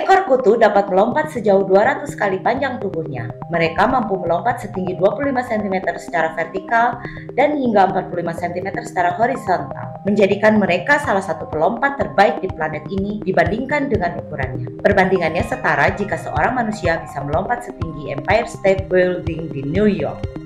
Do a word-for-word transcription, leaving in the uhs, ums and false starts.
Seekor kutu dapat melompat sejauh dua ratus kali panjang tubuhnya. Mereka mampu melompat setinggi dua puluh lima sentimeter secara vertikal dan hingga empat puluh lima sentimeter secara horizontal, menjadikan mereka salah satu pelompat terbaik di planet ini dibandingkan dengan ukurannya. Perbandingannya setara jika seorang manusia bisa melompat setinggi Empire State Building di New York.